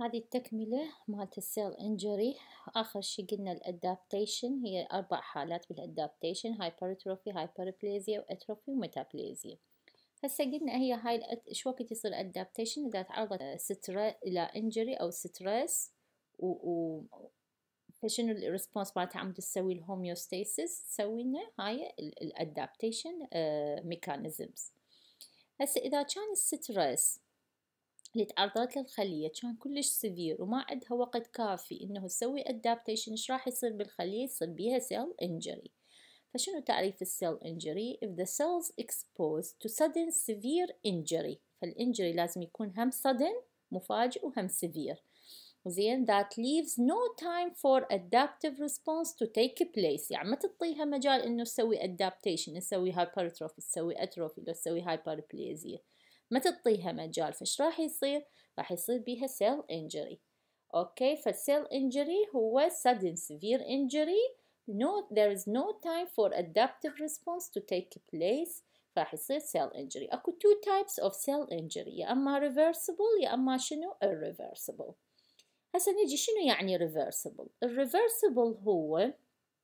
هذه التكملة مالت السيل انجري. آخر شي قلنا الادابتيشن، هي 4 حالات بالادابتيشن: هايبرتروفي، هايبربليزيا، واتروفي، وميتابليزيا. هسه قلنا هي هاي شو وقت يصير ادابتيشن؟ إذا تعرضت إلى انجري أو ستريس فشنو الريسبونس مالتها عم تسوي الهوميوستاسيس، تسوي لنا هاي الادابتيشن ميكانيزمز. هسه إذا كان الستريس اللي تعرضت له الخلية كان كلش سيفير وما عندها وقت كافي انه تسوي ادابتيشن، ايش راح يصير بالخلية؟ يصير بيها سيل انجري. فشنو تعريف السيل انجري؟ if the cells exposed to sudden severe injury، فالانجري لازم يكون هم sudden مفاجئ وهم severe. زين that leaves no time for adaptive response to take place، يعني ما تعطيها مجال انه تسوي adaptation، تسوي hypertrophy، تسوي atrophy، لو تسوي hyperplasia، ما تعطيها مجال. فايش راح يصير؟ راح يصير بيها cell injury. اوكي، فالسيل injury هو sudden severe injury، there is no time for adaptive response to take place، راح يصير cell injury. اكو two types of cell injury، يا اما reversible يا اما شنو irreversible. هسه نجي شنو يعني reversible؟ الريفرسبل هو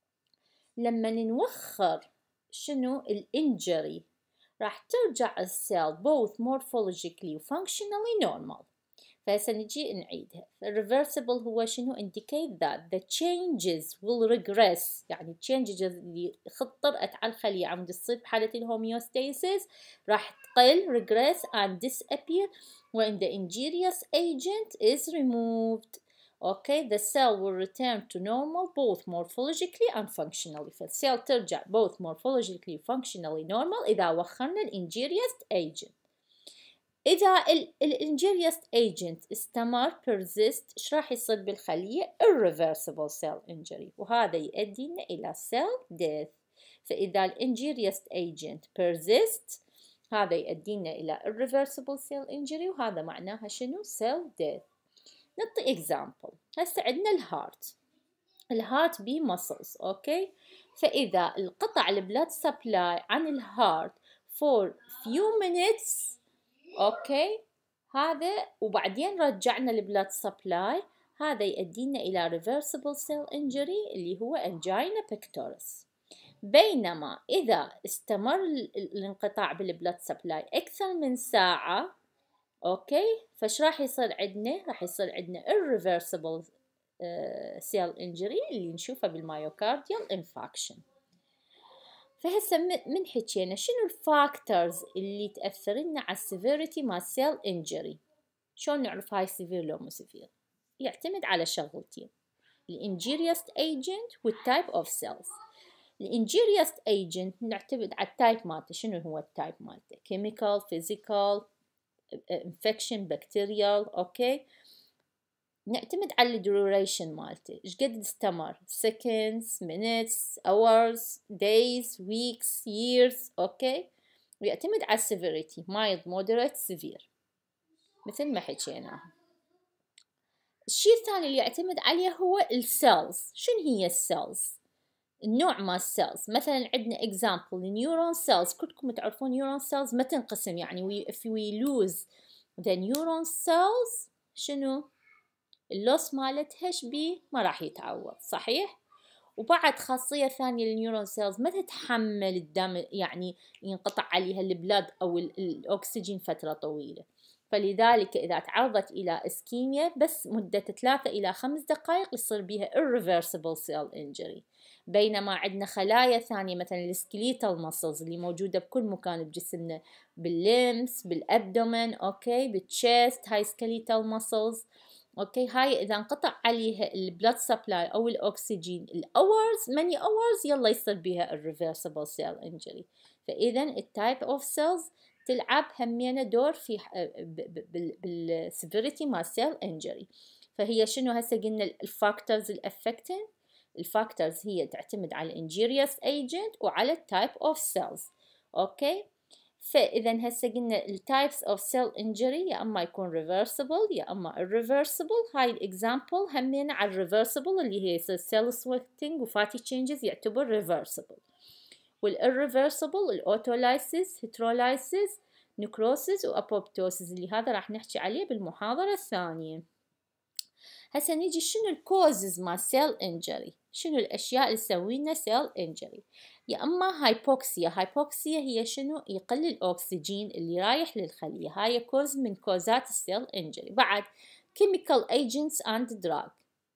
لما نوخر شنو الانجري راح ترجع السيل both morphologically و functionally normal. فهسه نجي نعيدها. الريفرسبل هو شنو؟ indicate that the changes will regress، يعني changes اللي خطرت على الخلية عم تصير بحالة الهوميوستاسيس راح تقل regress and disappear when the injurious agent is removed. Okay, the cell will return to normal both morphologically and functionally. فالسيل ترجع both morphologically و functionally normal إذا وخرنا injurious agent. إذا الانجيريوس agent استمر persist، إيش راح يصير بالخلية؟ irreversible cell injury، وهذا يؤدينا إلى cell death. فإذا الانجيريوس agent persist هذا يؤدينا إلى irreversible cell injury، وهذا معناها شنو؟ cell death. نعطي example. هسه عندنا الهارت بي muscles. أوكي، فإذا انقطع البلاد سبلاي عن الهارت for few minutes، اوكي، هذا وبعدين رجعنا البلاد سبلاي، هذا يؤدينا الى reversible cell injury اللي هو angina pectoris. بينما اذا استمر الانقطاع بالبلاد سبلاي اكثر من ساعة، اوكي، فايش راح يصير عندنا؟ راح يصير عندنا irreversible cell injury اللي نشوفه بالمايوكارديال infarction. فهسه من حكينا شنو الفاكتورز اللي تأثر لنا على السيفيريتي مال سيل انجري؟ شلون نعرف هاي سيفير لو مو سيفير؟ يعتمد على شغلتين: الانجيريوس ايجنت والتايب اوف سيلز. الانجيريوس ايجنت نعتمد على التايب مالته، شنو هو التايب مالته؟ كيميكال، فيزيكال، انفكشن، بكتيريال. اوكي، نعتمد على الديوريشن مالته، ايش قد استمر؟ seconds، minutes، hours، days، weeks، years. اوكي، ويعتمد على السيفيريتي mild، moderate، severe مثل ما حكينا. الشيء الثاني اللي يعتمد عليه هو السيلز. شنو هي السيلز؟ النوع مال السيلز. مثلا عندنا example النيورون سيلز، كلكم تعرفون نيورون سيلز ما تنقسم، يعني if we lose the neuron cells شنو؟ اللوس مالتها شبيه؟ ما راح يتعوض، صحيح؟ وبعد خاصية ثانية للنيورون سيلز ما تتحمل الدم، يعني ينقطع عليها البلاد أو الأكسجين فترة طويلة، فلذلك إذا تعرضت إلى إسكيميا بس مدة 3 إلى 5 دقائق يصير بها irreversible cell injury. بينما عندنا خلايا ثانية مثلا السكليتال ماسلز اللي موجودة بكل مكان بجسمنا، بالليمس، بالأبدومن، أوكي، بالتشيست، هاي سكليتال ماسلز. اوكي، هاي اذا انقطع عليها البلاد سبلاي او الاكسجين الاورز، ماني اورز، يلا يصير بيها الريفرسبل سيل انجري. فاذا التايب اوف سيلز تلعب همينه دور في بالسيفيريتي مال سيل انجري. فهي شنو هسه قلنا الفاكتورز الافكتين؟ الفاكتورز هي تعتمد على الانجيريوس ايجنت وعلى التايب اوف سيلز. اوكي، فإذا هسه قلنا التايبس اوف سيل انجري يا اما يكون reversible يا اما irreversible. هاي الاكزامبل همين على الريفرسبل اللي هي سيل سويتنج وفاتي تشينجز يعتبر reversible، والirreversible الاوتولايسيس، هيترولايسيس، نكروسيس، وابوبتوسيس اللي هذا راح نحكي عليه بالمحاضرة الثانية. هسه نيجي شنو الكوزز مال سيل انجري، شنو الاشياء اللي تسوي لنا سيل انجري؟ يا اما هايبوكسيا، هايبوكسيا هي شنو؟ يقل الاكسجين اللي رايح للخليه، هاي كوز من كوزات السيل انجري. بعد chemical agents and drug،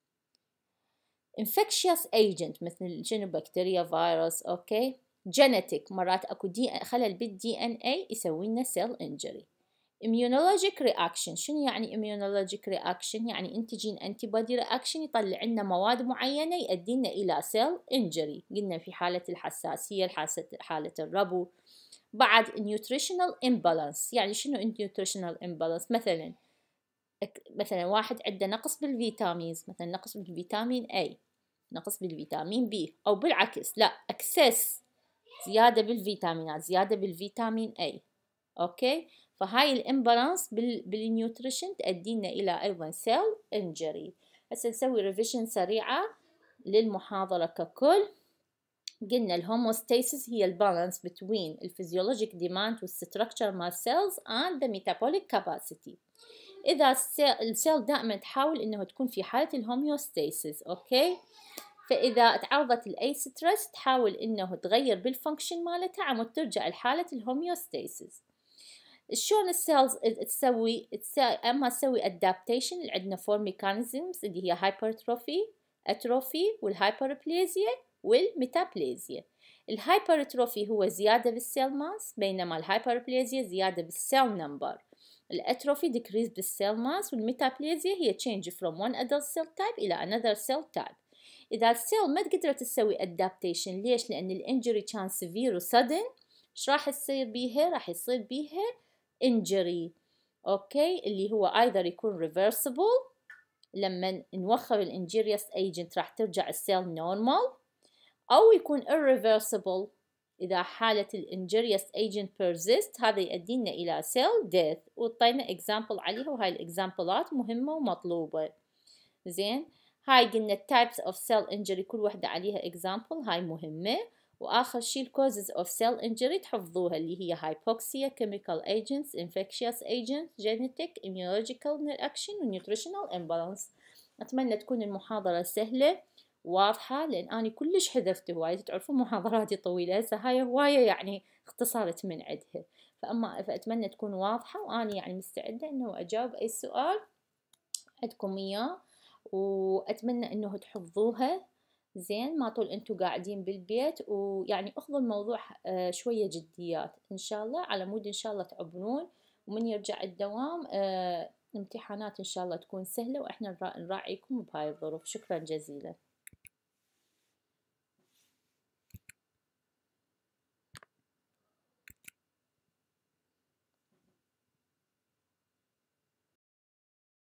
infectious agent مثل شنو؟ بكتيريا، فيروس، اوكي. genetic، مرات اكو خلل بالدي ان اي يسوي لنا سيل انجري. immunologic reaction، شنو يعني immunologic reaction؟ يعني انتجين antibody reaction يطلع لنا مواد معينة يؤدي لنا إلى cell injury، قلنا في حالة الحساسية، حالة الربو. بعد nutritional imbalance، يعني شنو nutritional imbalance؟ مثلا واحد عنده نقص بالفيتامينز، مثلا نقص بالفيتامين A، نقص بالفيتامين B، أو بالعكس لا excess، زيادة بالفيتامينات، زيادة بالفيتامين A، أوكي. فهاي الامبالانس بالنيوتريشن تؤدينا إلى أيضا سيل انجري. هسه نسوي ريفيجن سريعة للمحاضرة ككل. قلنا الهوموستاسيس هي البالانس بين الفيزيولوجيك ديماند والستركتشر مال سيلز and the metabolic capacity. إذا السيل دائما تحاول إنه تكون في حالة الهوميوستاسيس، أوكي. فإذا تعرضت لأي ستريس تحاول إنه تغير بالفانكشن مالتها عمود ترجع لحالة الهوميوستاسيس. شلون السيلز تسوي؟ اما تسوي ادابتيشن اللي عندنا فور ميكانيزمز اللي هي هايبرتروفي، اتروفي، والهايبربليزيا والميتابليزيا. الهايبرتروفي هو زيادة بالسيل ماس، بينما الهايبربليزيا زيادة بالسيل نمبر. الاتروفي ديكريز بالسيل ماس، والميتابليزيا هي change from one adult cell type إلى another cell type. إذا السيل ما قدرت تسوي ادابتيشن، ليش؟ لأن الانجري كان سيفير وسدن، ايش راح يصير بيها؟ راح يصير بيها injury، اوكي، اللي هو either يكون reversible، لما نوخر الانجيريوس agent راح ترجع السيل normal، او يكون irreversible اذا حالة الانجيريوس agent persist، هذا يؤدينا الى cell death. وطينا example عليها، وهاي الاكزامبلات مهمة ومطلوبة. زين، هاي قلنا types of cell injury كل وحدة عليها example، هاي مهمة. وآخر شي causes of cell injury تحفظوها، اللي هي hypoxia، chemical agents، infectious agents، genetic، immunological reaction، و nutritional imbalance. أتمنى تكون المحاضرة سهلة واضحة، لأن أنا كلش حذفت هواية، تعرفون محاضراتي طويلة، هسه هاي هواية يعني اختصرت من عندها. فأتمنى تكون واضحة، وأنا يعني مستعدة إنه أجاوب أي سؤال عندكم إياه، وأتمنى إنه تحفظوها زين ما طول أنتوا قاعدين بالبيت، ويعني أخذوا الموضوع شوية جديات إن شاء الله، على مود إن شاء الله تعبرون، ومن يرجع الدوام امتحانات إن شاء الله تكون سهلة، وإحنا نراعيكم بهاي الظروف. شكرا جزيلا.